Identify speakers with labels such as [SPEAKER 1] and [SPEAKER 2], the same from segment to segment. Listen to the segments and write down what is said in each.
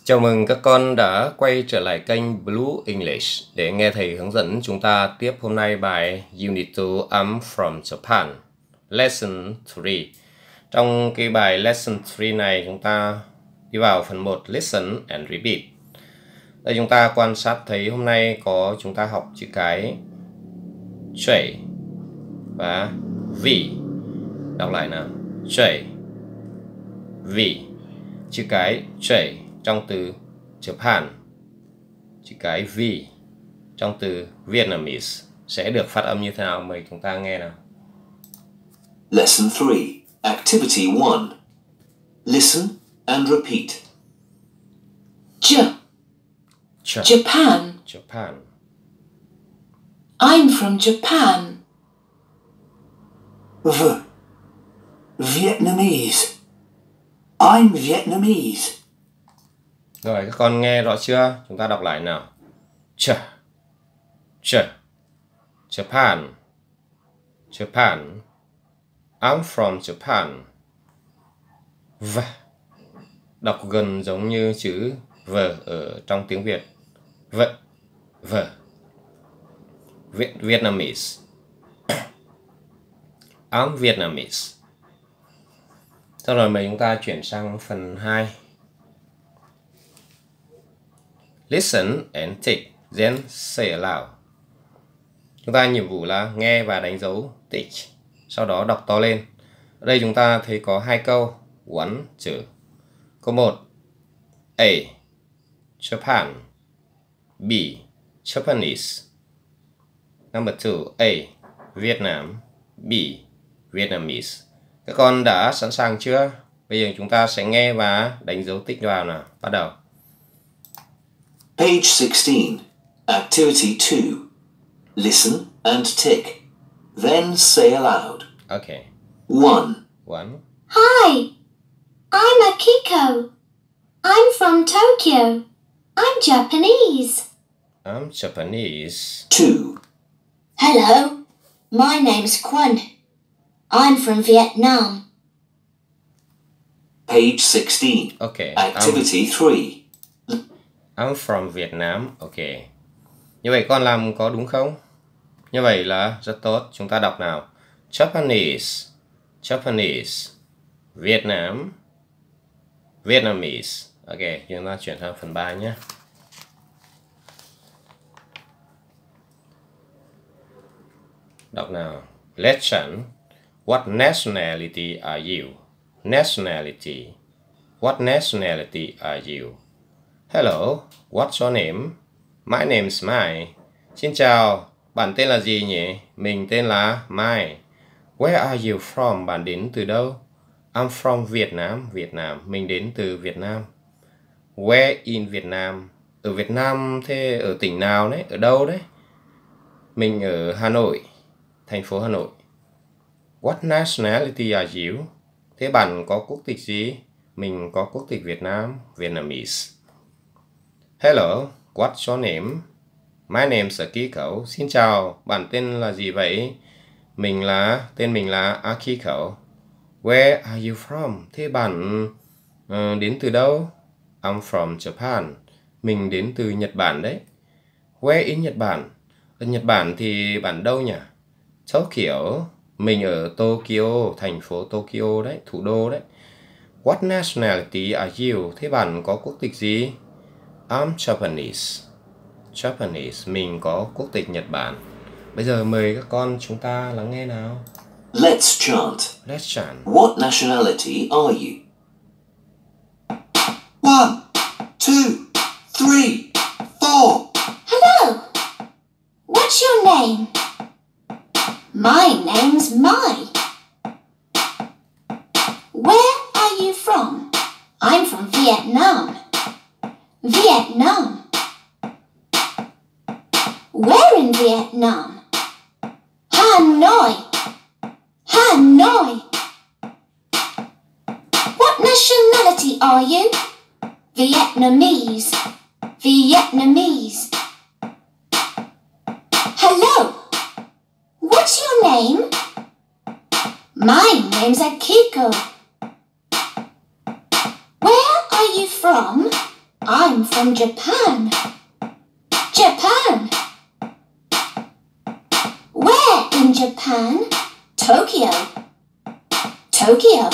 [SPEAKER 1] Chào mừng các con đã quay trở lại kênh Blue English để nghe thầy hướng dẫn chúng ta tiếp hôm nay bài Unit 2 I'm from Japan, Lesson 3. Trong cái bài Lesson 3 này chúng ta đi vào phần 1 Listen and Repeat. Đây chúng ta quan sát thấy hôm nay chúng ta học chữ cái chảy và vì. Đọc lại nào. Chảy, vì. Chữ cái chảy trong từ Japan, chữ cái vì trong từ Vietnamese sẽ được phát âm như thế nào? Mời chúng ta nghe nào.
[SPEAKER 2] Lesson 3, Activity 1. Listen and repeat. Japan.
[SPEAKER 1] Japan.
[SPEAKER 3] I'm from Japan.
[SPEAKER 2] Vietnamese. I'm Vietnamese.
[SPEAKER 1] Rồi các con nghe rõ chưa? Chúng ta đọc lại nào. Japan. Japan. I'm from Japan. Đọc gần giống như chữ V ở trong tiếng Việt. Vietnamese. I'm Vietnamese. Sau rồi mời chúng ta chuyển sang phần 2. Listen and tick, then say aloud. Chúng ta nhiệm vụ là nghe và đánh dấu tick, sau đó đọc to lên. Ở đây chúng ta thấy có 2 câu. One, two. Câu 1. A. Japan. B. Japanese. Number 2. A. Vietnam. B. Vietnamese. Các con đã sẵn sàng chưa? Bây giờ chúng ta sẽ nghe và đánh dấu tích vào nào. Bắt đầu.
[SPEAKER 2] Page 16, Activity 2. Listen and tick. Then say aloud.
[SPEAKER 1] Okay.
[SPEAKER 2] 1.
[SPEAKER 3] Hi, I'm Akiko. I'm from Tokyo. I'm Japanese.
[SPEAKER 1] I'm Japanese.
[SPEAKER 2] 2.
[SPEAKER 3] Hello, my name's Kwon. I'm from Vietnam.
[SPEAKER 2] Page 16.
[SPEAKER 1] Okay.
[SPEAKER 2] Activity 3.
[SPEAKER 1] I'm from Vietnam. Okay. Như vậy con làm có đúng không? Như vậy là rất tốt. Chúng ta đọc nào. Japanese. Japanese. Vietnam. Vietnamese. Ok, chúng ta chuyển sang phần 3 nhé. Đọc nào. Lesson. What nationality are you? Nationality. What nationality are you? Hello, what's your name? My name's Mai. Xin chào, bạn tên là gì nhỉ? Mình tên là Mai. Where are you from? Bạn đến từ đâu? I'm from Vietnam. Vietnam. Mình đến từ Việt Nam. Where in Vietnam? Ở Việt Nam thế ở tỉnh nào đấy? Ở đâu đấy? Mình ở Hà Nội, thành phố Hà Nội. What nationality are you? Thế bạn có quốc tịch gì? Mình có quốc tịch Việt Nam, Vietnamese. Hello, what's your name? My name's Akiko. Xin chào, bạn tên là gì vậy? Tên mình là Akiko. Where are you from? Thế bạn đến từ đâu? I'm from Japan. Mình đến từ Nhật Bản đấy. Where in Nhật Bản? Ở Nhật Bản thì bạn đâu nhỉ? Tokyo. Mình ở Tokyo, thành phố Tokyo đấy, thủ đô đấy. What nationality are you? Thế bạn có quốc tịch gì? I'm Japanese. Japanese. Mình có quốc tịch Nhật Bản. Bây giờ mời các con chúng ta lắng nghe nào.
[SPEAKER 2] Let's chant.
[SPEAKER 1] Let's chant.
[SPEAKER 2] What nationality are you? 1, 2, 3, 4.
[SPEAKER 3] Hello, what's your name? My name's Mai. Where are you from? I'm from Vietnam. Vietnam. Where in Vietnam? Hanoi. Hanoi. What nationality are you? Vietnamese. Vietnamese. Hello. What's your name? My name's Akiko. Where are you from? I'm from Japan. Japan. Where in Japan? Tokyo. Tokyo.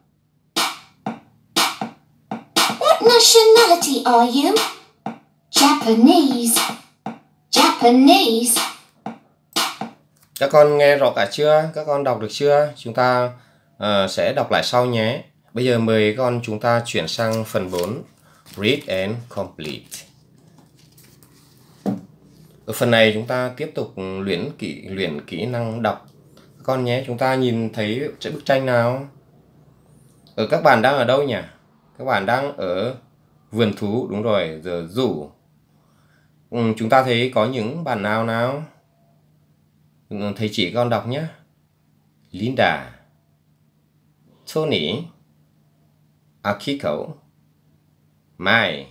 [SPEAKER 3] What nationality are you? Japanese. Japanese.
[SPEAKER 1] Các con nghe rõ cả chưa? Các con đọc được chưa? Chúng ta sẽ đọc lại sau nhé. Bây giờ mời con chúng ta chuyển sang phần 4. Read and complete. Ở phần này chúng ta tiếp tục luyện kỹ năng đọc. Các con nhé, chúng ta nhìn thấy bức tranh nào? Các bạn đang ở đâu nhỉ? Các bạn đang ở vườn thú, đúng rồi, the zoo. Chúng ta thấy có những bạn nào? Thầy chỉ con đọc nhé. Linda, Tony, Akiko, Mai,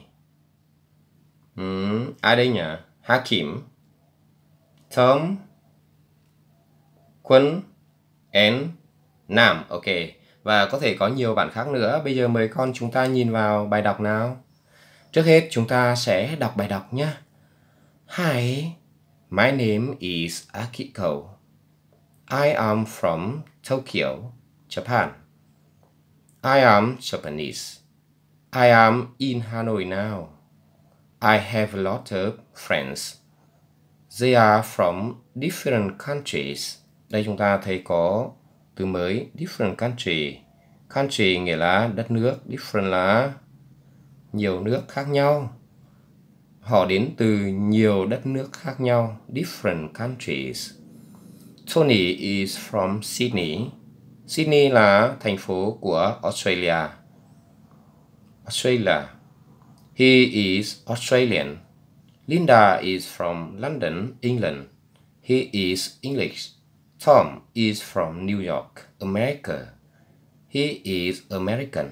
[SPEAKER 1] ai đây nhỉ? Hakim, Tom, Quân, and Nam. Ok. Và có thể có nhiều bạn khác nữa. Bây giờ mời con chúng ta nhìn vào bài đọc nào. Trước hết chúng ta sẽ đọc bài đọc nhé. Hi, my name is Akiko. I am from Tokyo, Japan. I am Japanese. I am in Hanoi now. I have a lot of friends. They are from different countries. Đây chúng ta thấy có từ mới different country. Country nghĩa là đất nước, different là nhiều nước khác nhau. Họ đến từ nhiều đất nước khác nhau, different countries. Tony is from Sydney. Sydney là thành phố của Australia. Australia. He is Australian. Linda is from London, England. He is English. Tom is from New York, America. He is American.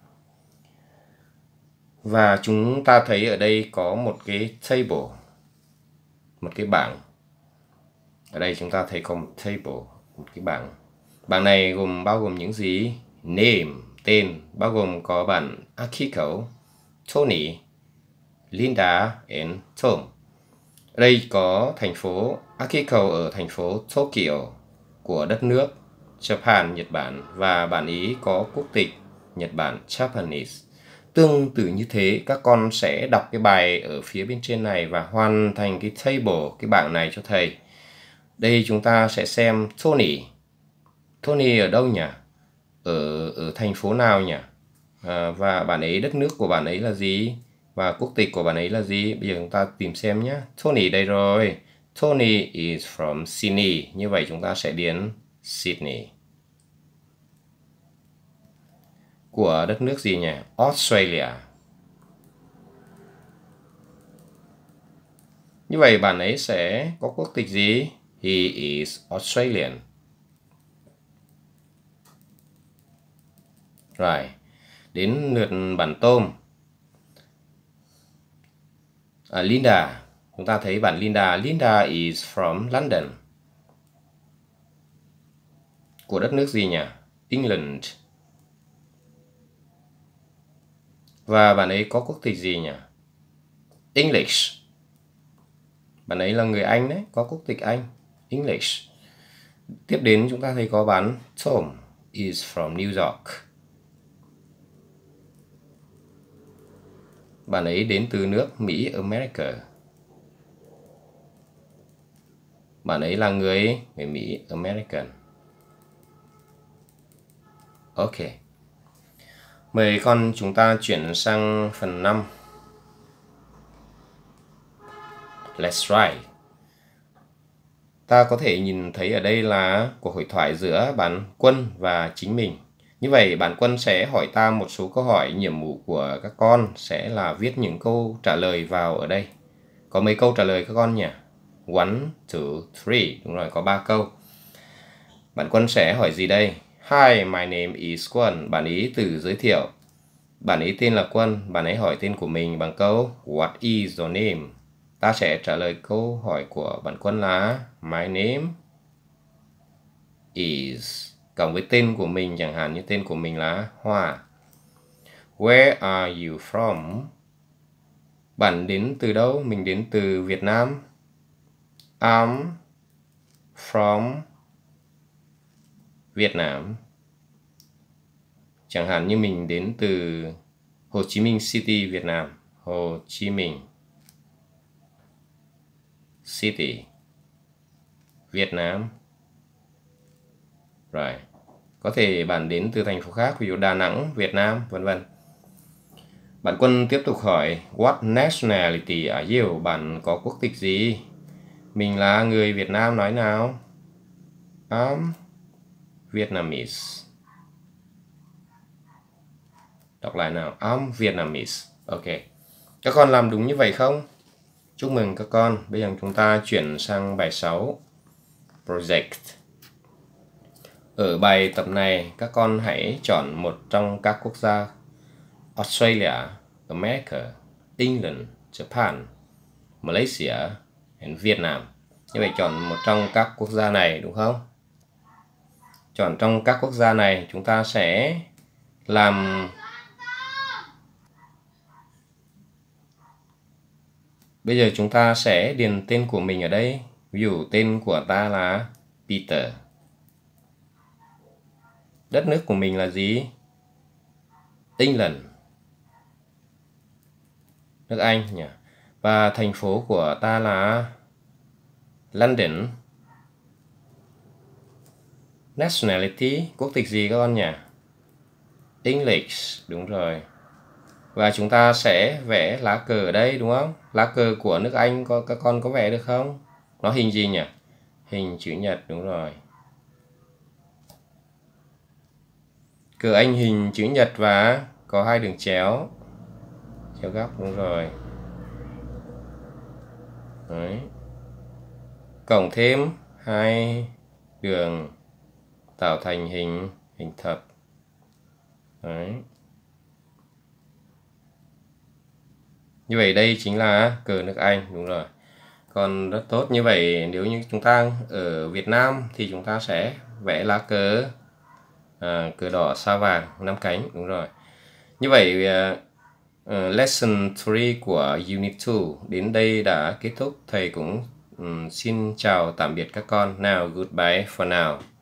[SPEAKER 1] Và chúng ta thấy ở đây có một cái table, một cái bảng. Ở đây chúng ta thấy có một table, một cái bảng. Bảng này bao gồm những gì? Name, tên, bao gồm có bạn Akiko, Tony, Linda and Tom. Ở đây có thành phố Akiko ở thành phố Tokyo của đất nước Japan, Nhật Bản, và bạn ý có quốc tịch Nhật Bản, Japanese. Tương tự như thế, các con sẽ đọc cái bài ở phía bên trên này và hoàn thành cái table, cái bảng này cho thầy. Đây chúng ta sẽ xem Tony. Tony ở đâu nhỉ? Ở thành phố nào nhỉ? Và bạn ấy, đất nước của bạn ấy là gì? Và quốc tịch của bạn ấy là gì? Bây giờ chúng ta tìm xem nhé. Tony đây rồi. Tony is from Sydney. Như vậy chúng ta sẽ điền Sydney. Của đất nước gì nhỉ? Australia. Như vậy bạn ấy sẽ có quốc tịch gì? He is Australian. Rồi, đến lượt bạn Tom. Linda. Chúng ta thấy bạn Linda. Linda is from London. Của đất nước gì nhỉ? England. Và bạn ấy có quốc tịch gì nhỉ? English. Bạn ấy là người Anh đấy, có quốc tịch Anh. English. Tiếp đến chúng ta thấy có bạn Tom is from New York. Bạn ấy đến từ nước Mỹ, America. Bạn ấy là người Mỹ, American. Ok. Mời con chúng ta chuyển sang phần 5. Let's write. Ta có thể nhìn thấy ở đây là cuộc hội thoại giữa bạn Quân và chính mình. Như vậy bạn Quân sẽ hỏi ta một số câu hỏi. Nhiệm vụ của các con sẽ là viết những câu trả lời vào ở đây. Có mấy câu trả lời các con nhỉ? 1, 2, 3. Đúng rồi, có 3 câu. Bạn Quân sẽ hỏi gì đây? Hi, my name is Quân. Bạn ý tự giới thiệu. Bạn ấy tên là Quân. Bạn ấy hỏi tên của mình bằng câu What is your name? Ta sẽ trả lời câu hỏi của bạn Quân là My name is, cộng với tên của mình, chẳng hạn như tên của mình là Hoa. Where are you from? Bạn đến từ đâu? Mình đến từ Việt Nam. I'm from Việt Nam. Chẳng hạn như mình đến từ Hồ Chí Minh City, Việt Nam. Hồ Chí Minh City, Việt Nam. Rồi. Có thể bạn đến từ thành phố khác, ví dụ Đà Nẵng, Việt Nam, vân vân. Bạn Quân tiếp tục hỏi, what nationality are you? Bạn có quốc tịch gì? Mình là người Việt Nam, nói nào. I'm Vietnamese. Đọc lại nào, I'm Vietnamese. Ok. Các con làm đúng như vậy không? Chúc mừng các con. Bây giờ chúng ta chuyển sang bài 6. Project. Ở bài tập này, các con hãy chọn một trong các quốc gia Australia, America, England, Japan, Malaysia and Vietnam. Như vậy chọn một trong các quốc gia này, đúng không? Chọn trong các quốc gia này, chúng ta sẽ làm... Bây giờ chúng ta sẽ điền tên của mình ở đây. Ví dụ tên của ta là Peter. Đất nước của mình là gì? England. Nước Anh nhỉ. Và thành phố của ta là London. Nationality, quốc tịch gì các con nhỉ? English, đúng rồi. Và chúng ta sẽ vẽ lá cờ ở đây, đúng không? Lá cờ của nước Anh các con có vẽ được không? Nó hình gì nhỉ? Hình chữ nhật, đúng rồi. Cờ Anh hình chữ nhật và có hai đường chéo góc, đúng rồi. Đấy. Cộng thêm hai đường tạo thành hình thập. Đấy. Như vậy đây chính là cờ nước Anh, đúng rồi. Còn rất tốt. Như vậy nếu như chúng ta ở Việt Nam thì chúng ta sẽ vẽ lá cờ cờ đỏ sao vàng 5 cánh, đúng rồi. Như vậy lesson 3 của Unit 2 đến đây đã kết thúc. Thầy cũng xin chào tạm biệt các con. Now goodbye for now.